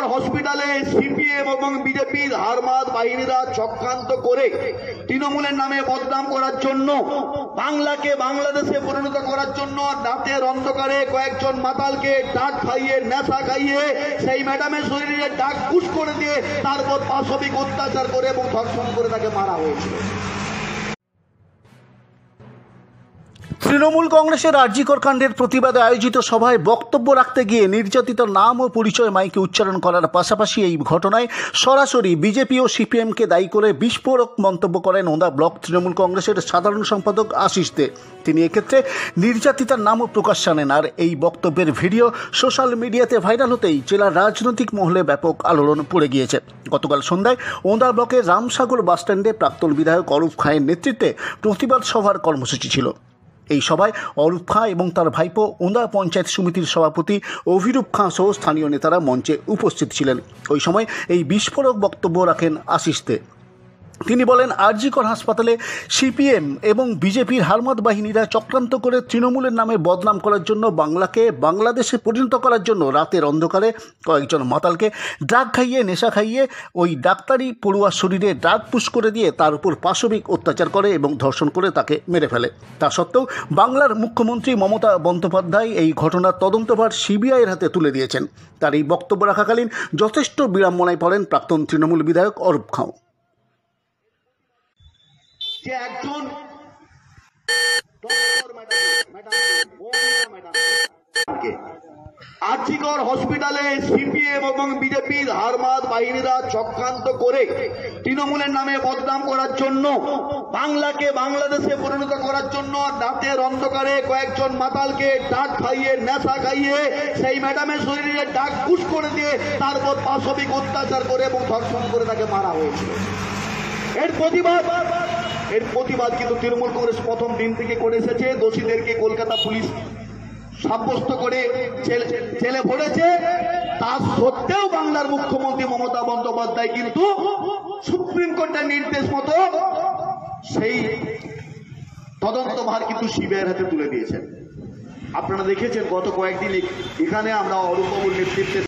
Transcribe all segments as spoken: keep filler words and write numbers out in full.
হসপিটালে সিপিএম এবং বিজেপির হারমাদ বাহিনীরা চক্রান্ত করে তৃণমূলের নামে বদনাম করার জন্য, বাংলাকে বাংলাদেশে পরিণত করার জন্য রাতের অন্ধকারে কয়েকজন মাতালকে ডাক খাইয়ে, নেশা খাইয়ে, সেই ম্যাডামের শরীরে ডাক পুশ করে দিয়ে তারপর পাশবিক অত্যাচার করে এবং ধর্ষণ করে তাকে মারা হয়েছিল। তৃণমূল কংগ্রেসের আরজিকর কাণ্ডের প্রতিবাদে আয়োজিত সভায় বক্তব্য রাখতে গিয়ে নির্যাতিতার নাম ও পরিচয় মাইকে উচ্চারণ করার পাশাপাশি এই ঘটনায় সরাসরি বিজেপি ও সিপিএমকে দায়ী করে বিস্ফোরক মন্তব্য করেন ওন্দা ব্লক তৃণমূল কংগ্রেসের সাধারণ সম্পাদক আশিস দে। তিনি এক্ষেত্রে নির্যাতিতার নামও প্রকাশ আনেন। আর এই বক্তব্যের ভিডিও সোশ্যাল মিডিয়াতে ভাইরাল হতেই জেলার রাজনৈতিক মহলে ব্যাপক আলোড়ন পড়ে গিয়েছে। গতকাল সন্ধ্যায় ওন্দা ব্লকের রামসাগর বাসস্ট্যান্ডে প্রাক্তন বিধায়ক অরূপ খাঁয়ের নেতৃত্বে প্রতিবাদ সভার কর্মসূচি ছিল। এই সভায় অরূপ খাঁ এবং তার ভাইপো ওন্দা পঞ্চায়েত সমিতির সভাপতি অভিরূপ খাঁ সহ স্থানীয় নেতারা মঞ্চে উপস্থিত ছিলেন। ওই সময় এই বিস্ফোরক বক্তব্য রাখেন আশিস দে। তিনি বলেন, আরজিকর হাসপাতালে সিপিএম এবং বিজেপির হারমাদ বাহিনীরা চক্রান্ত করে তৃণমূলের নামে বদনাম করার জন্য, বাংলাকে বাংলাদেশে পরিণত করার জন্য রাতের অন্ধকারে কয়েকজন মাতালকে ড্রাগ খাইয়ে, নেশা খাইয়ে, ওই ডাক্তারি পড়ুয়ার শরীরে ড্রাগ পুশ করে দিয়ে তার উপর পাশবিক অত্যাচার করে এবং ধর্ষণ করে তাকে মেরে ফেলে। তা সত্ত্বেও বাংলার মুখ্যমন্ত্রী মমতা বন্দ্যোপাধ্যায় এই ঘটনার তদন্তভার সিবিআইয়ের হাতে তুলে দিয়েছেন। তার এই বক্তব্য রাখাকালীন যথেষ্ট বিড়ম্বনায় পড়েন প্রাক্তন তৃণমূল বিধায়ক অরূপ খাঁ। যে একজন আরজিকর হসপিটালে সিপিএম এবং বিজেপির হারমাদ বাহিনীরা চক্রান্ত করে তৃণমূলের নামে বদনাম করার জন্য, বাংলাকে বাংলাদেশে পরিণত করার জন্য রাতের অন্ধকারে কয়েকজন মাতালকে ডাক খাইয়ে, নেশা খাইয়ে, সেই ম্যাডামের শরীরে ডাক পুশ করে দিয়ে তারপর পাশবিক অত্যাচার করে এবং ধর্ষণ করে তাকে মারা হয়েছিল। এর প্রতিবাদ এর প্রতিবাদ কিন্তু তৃণমূল কংগ্রেস প্রথম দিন থেকে করে এসেছে। দোষীদেরকে কলকাতা পুলিশ সাব্যস্ত করে জেলে ভরেছে। তা সত্ত্বেও বাংলার মুখ্যমন্ত্রী মমতা বন্দ্যোপাধ্যায় কিন্তু সুপ্রিম কোর্টের নির্দেশ মতো সেই তদন্তভার কিন্তু সিবিআইয়ের হাতে তুলে দিয়েছেন। আপনারা দেখেছেন গত কয়েকদিন এখানে আমরা অরূপবাবুর নেতৃত্বে।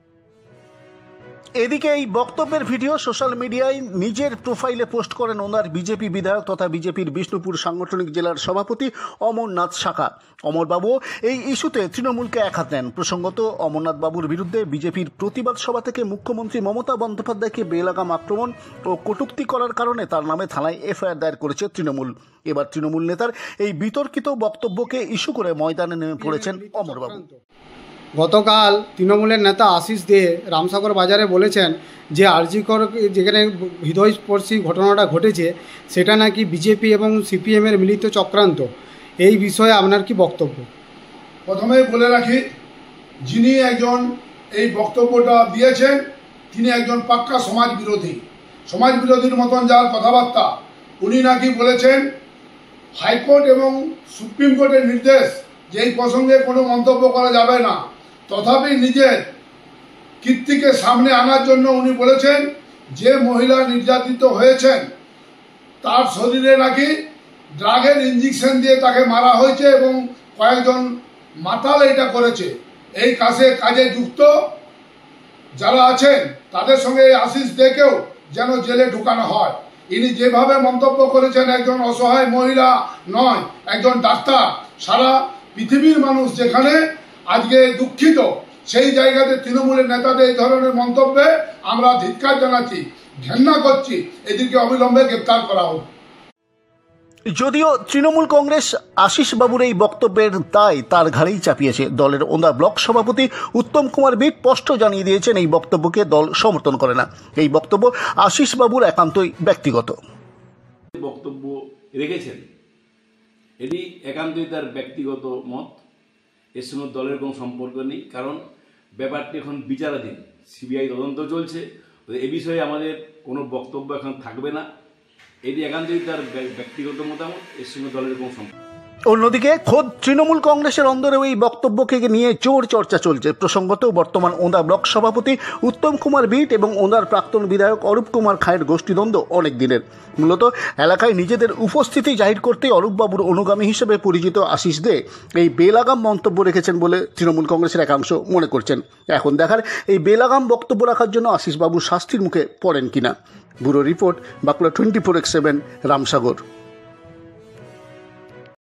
এদিকে এই বক্তব্যের ভিডিও সোশ্যাল মিডিয়ায় নিজের প্রোফাইলে পোস্ট করেন ওনার বিজেপি বিধায়ক তথা বিজেপির বিষ্ণুপুর সাংগঠনিক জেলার সভাপতি অমরনাথ শাখা। অমরবাবু এই ইস্যুতে তৃণমূলকে একহাত নেন। প্রসঙ্গত, অমরনাথ বাবুর বিরুদ্ধে বিজেপির প্রতিবাদ সভা থেকে মুখ্যমন্ত্রী মমতা বন্দ্যোপাধ্যায়কে বেলাগাম আক্রমণ ও কটূক্তি করার কারণে তার নামে থানায় এফআইআর দায়ের করেছে তৃণমূল। এবার তৃণমূল নেতার এই বিতর্কিত বক্তব্যকে ইস্যু করে ময়দানে নেমে পড়েছেন অমরবাবু। গতকাল তৃণমূলের নেতা আশিস দে রামসাগর বাজারে বলেছেন যে আরজিকর যেখানে হৃদয়স্পর্শী ঘটনাটা ঘটেছে সেটা নাকি বিজেপি এবং সিপিএমের মিলিত চক্রান্ত। এই বিষয়ে আপনার কি বক্তব্য? প্রথমেই বলে রাখি, যিনি একজন এই বক্তব্যটা দিয়েছেন তিনি একজন পাক্কা সমাজ বিরোধী। সমাজ বিরোধীর মতন যার কথাবার্তা, উনি নাকি বলেছেন হাইকোর্ট এবং সুপ্রিম কোর্টের নির্দেশ যে এই প্রসঙ্গে কোনো মন্তব্য করা যাবে না। তথাপি নিজের কীর্তিকে সামনে আনার জন্য উনি বলেছেন যে মহিলা নির্যাতিত হয়েছেন তার শরীরে নাকি ড্রাগের ইঞ্জেকশন দিয়ে তাকে মারা হয়েছে এবং কয়েকজন মাতাল এটা করেছে। এই কাজে কাজে যুক্ত যারা আছেন তাদের সঙ্গে আশিস দেকেও যেন জেলে ঢুকানো হয়। ইনি যেভাবে মন্তব্য করেছেন একজন অসহায় মহিলা নয়, একজন ডাক্তার। সারা পৃথিবীর মানুষ যেখানে আজকে দুঃখিত, সেই জায়গাতে তৃণমূলের নেতাদের এই ধরনের মন্তব্যে আমরা ধিক্কার জানাচ্ছি, ঘেন্না করছি। এদিকে অবিলম্বে গ্রেপ্তার করা হোক। যদিও তৃণমূল কংগ্রেস আশিস বাবুর এই বক্তব্যের দায় তার ঘাড়েই চাপিয়েছে। দলের ওন্দা ব্লক সভাপতি উত্তম কুমার বিট স্পষ্ট জানিয়ে দিয়েছেন এই বক্তব্যকে দল সমর্থন করে না। এই বক্তব্য আশিস বাবুর একান্তই ব্যক্তিগত বক্তব্য রেখেছেন, এটি একান্তই তার ব্যক্তিগত মত। এর সঙ্গে দলের কোনো সম্পর্ক নেই, কারণ ব্যাপারটি এখন বিচারাধীন, সিবিআই তদন্ত চলছে। এ বিষয়ে আমাদের কোনো বক্তব্য এখন থাকবে না। এটি একান্তই তার ব্যক্তিগত মতামত, এর সঙ্গে দলের কোনো সম্পর্ক। অন্যদিকে খোদ তৃণমূল কংগ্রেসের অন্দরেও এই বক্তব্যকে নিয়ে জোর চর্চা চলছে। প্রসঙ্গত বর্তমান ওঁদা ব্লক সভাপতি উত্তম কুমার বিট এবং ওঁদার প্রাক্তন বিধায়ক অরূপ কুমার খায়ের গোষ্ঠীদ্বন্দ্ব অনেক দিনের। মূলত এলাকায় নিজেদের উপস্থিতি জাহির করতে অরূপবাবুর অনুগামী হিসেবে পরিচিত আশিস দে এই বেলাগাম মন্তব্য রেখেছেন বলে তৃণমূল কংগ্রেসের একাংশ মনে করছেন। এখন দেখার এই বেলাগাম বক্তব্য রাখার জন্য আশিসবাবু শাস্তির মুখে পড়েন কিনা। Bureau report, Bankura twenty four X seven, Ramsagar.